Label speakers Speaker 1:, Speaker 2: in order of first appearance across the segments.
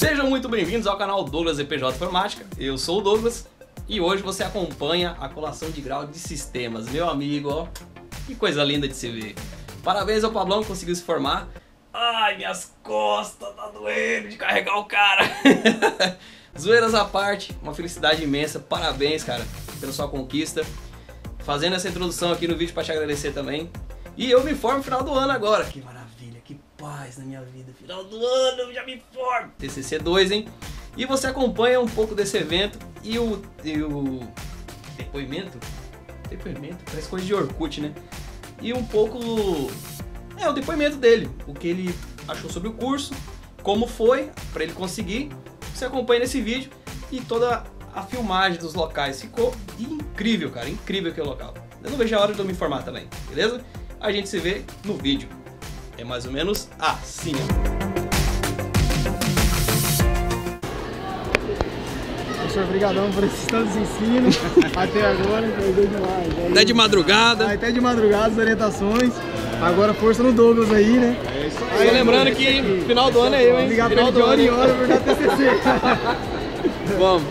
Speaker 1: Sejam muito bem-vindos ao canal Douglas EPJ Informática. Eu sou o Douglas e hoje você acompanha a colação de grau de sistemas. Meu amigo, ó, que coisa linda de se ver. Parabéns ao Pablão que conseguiu se formar. Ai, minhas costas, tá doendo de carregar o cara. Zoeiras à parte, uma felicidade imensa. Parabéns, cara, pela sua conquista. Fazendo essa introdução aqui no vídeo para te agradecer também. E eu me formo no final do ano agora. Que maravilha, que paz na minha vida. Final do ano, eu já me formo. TCC 2, hein? E você acompanha um pouco desse evento e o depoimento? Depoimento? Parece coisa de Orkut, né? E um pouco... o depoimento dele. O que ele achou sobre o curso, como foi, para ele conseguir. Você acompanha nesse vídeo e toda a filmagem dos locais. Ficou incrível, cara. Incrível aquele local. Eu não vejo a hora de eu me informar também, beleza? A gente se vê no vídeo. É mais ou menos assim,
Speaker 2: Professor, obrigadão por esses tantos ensinos até agora, foi demais.
Speaker 1: Até de madrugada.
Speaker 2: Até de madrugada, as orientações. Agora força no Douglas aí, né?
Speaker 1: É isso aí. Só lembrando que final do ano é eu, hein?
Speaker 2: Ligar pra ele de hora em hora por dar TCC.
Speaker 1: Vamos.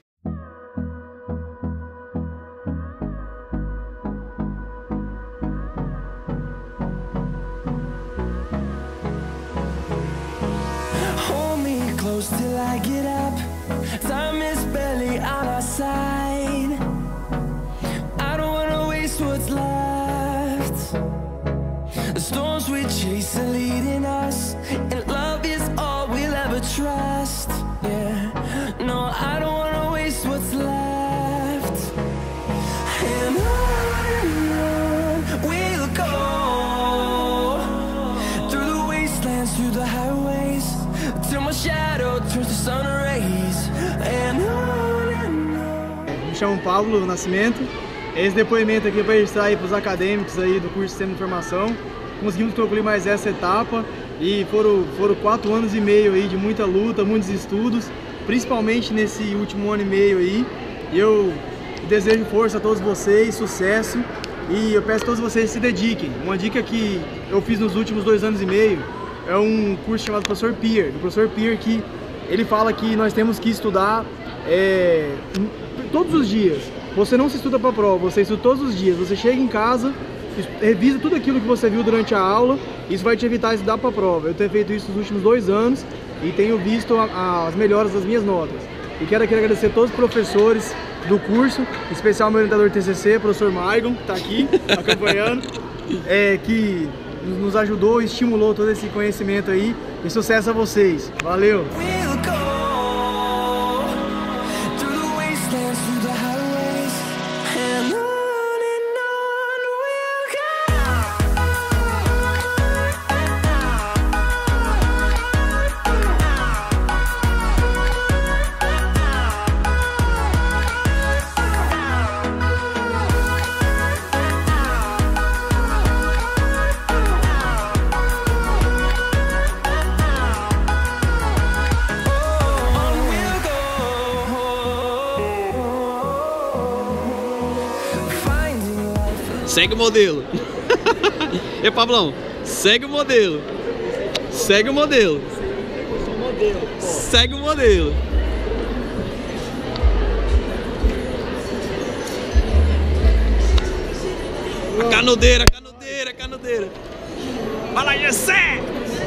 Speaker 3: Hold me close till I get up. Time is barely on our side. I don't wanna waste what's left. The storms we chase are leading us, and love is all we'll ever trust. Yeah, no, I don't wanna waste what's left. And on we'll go, through the wastelands, through the highways, till my shadow turns to sun rays. And on.
Speaker 2: Me chamo Pablo Nascimento. Esse depoimento aqui é para registrar aí para os acadêmicos aí do curso de Sistema de Informação. Conseguimos concluir mais essa etapa e foram 4 anos e meio aí de muita luta, muitos estudos, principalmente nesse último ano e meio aí. E eu desejo força a todos vocês, sucesso, e eu peço a todos vocês que se dediquem. Uma dica que eu fiz nos últimos 2 anos e meio é um curso chamado Professor Peer, do Professor Peer, que ele fala que nós temos que estudar todos os dias. Você não se estuda para a prova, você estuda todos os dias. Você chega em casa, revisa tudo aquilo que você viu durante a aula. Isso vai te evitar estudar para a prova. Eu tenho feito isso nos últimos 2 anos e tenho visto as melhoras das minhas notas. E quero aqui agradecer a todos os professores do curso, em especial meu orientador TCC, professor Maicon, que está aqui acompanhando, que nos ajudou e estimulou todo esse conhecimento aí. E sucesso a vocês. Valeu!
Speaker 3: We'll go through the wastelands, through the highways, and on
Speaker 1: Segue o modelo. E Pablão, segue o modelo. Segue o modelo. Segue o modelo. Canudeira, canudeira, canudeira. Fala, Gessé!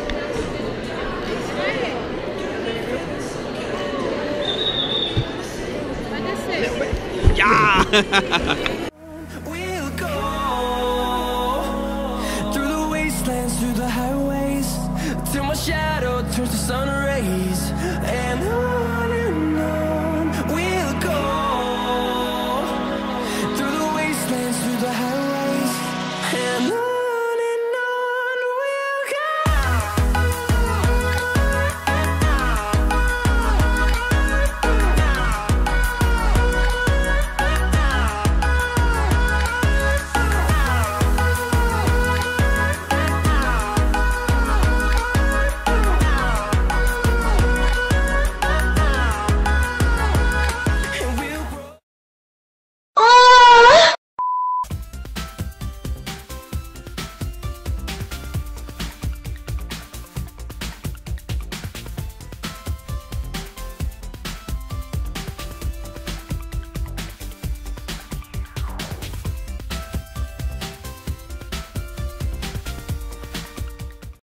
Speaker 4: Vai descer.
Speaker 1: Ya!
Speaker 3: we'll go through the wastelands, through the highways, till my shadow turns to sun rays. And on